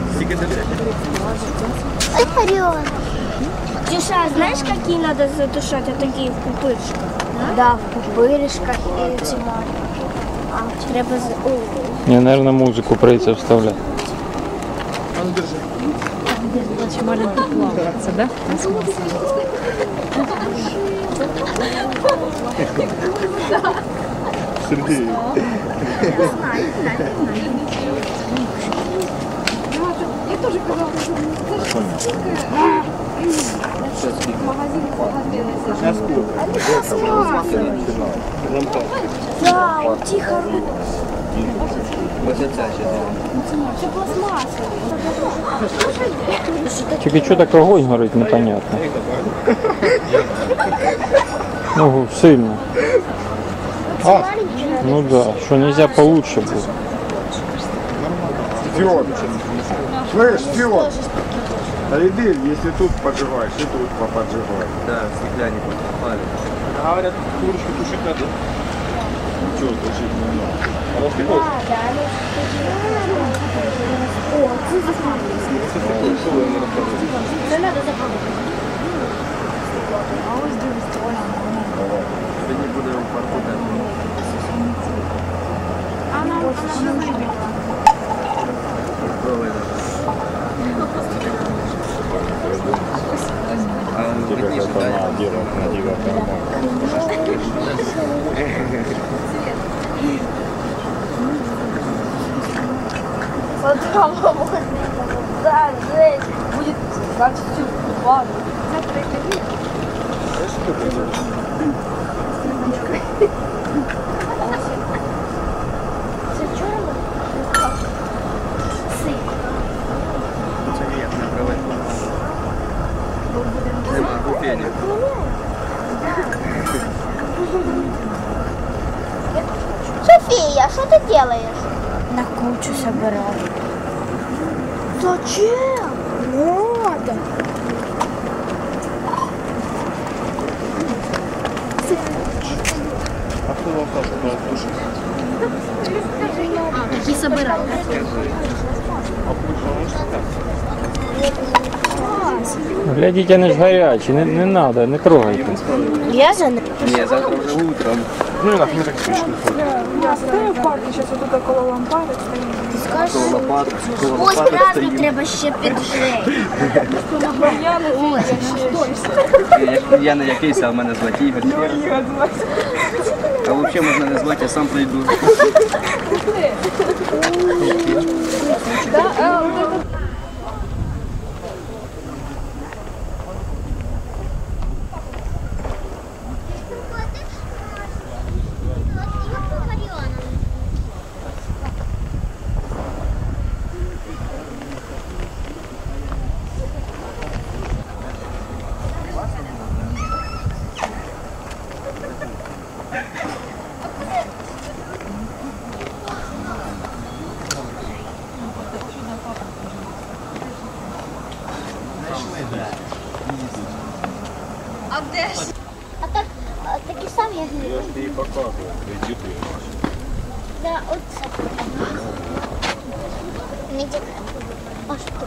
Дюша, знаешь, какие надо затушать? Вот такие в пупырышках. Да, в пупырышках і цьому. Треба... Мне, наверное, музыку придется вставлять. Значит, маленький плавается, да? Сергей. Я тоже казалось, что в магазине Да, тихо. Це пластмасса. Тільки что так огонь горит, непонятно. Ну, сильно. Ну да, что нельзя получше будет. Фион. Слышь, Фион. Айдель, если тут поджигаешь, и тут поджигаешь. Да, стекляне попали. Говорят, курочку тушить надо. Чего тушить не надо? А вот какой? О, це запалюється. Це треба запалювати. Сьогодні буде у парку дати. Тебе что-то делать на 9 Да, жесть. Будет, значит, ладно. Нема купені. София, что ты делаешь? На кучу собираю. Зачем? Надо. А кто вам скажет, что тушить? Які собираю. Глядите, они ж горячие, не надо, не трогайте. Я за ним. Ні, завтра вже утром. Ну и нахуй так смешно. Я стою в парку, зараз отут около лампади стою. Ти скажеш, Коло лопат, коло Ось лопати краску стоїть. треба ще піджити. Я не Я не якийсь, а в мене звати Ігор. А взагалі можна не звати, я сам прийду. А так, такі самі, як Я ж тобі показую, іди ти. Да, оце. Медик.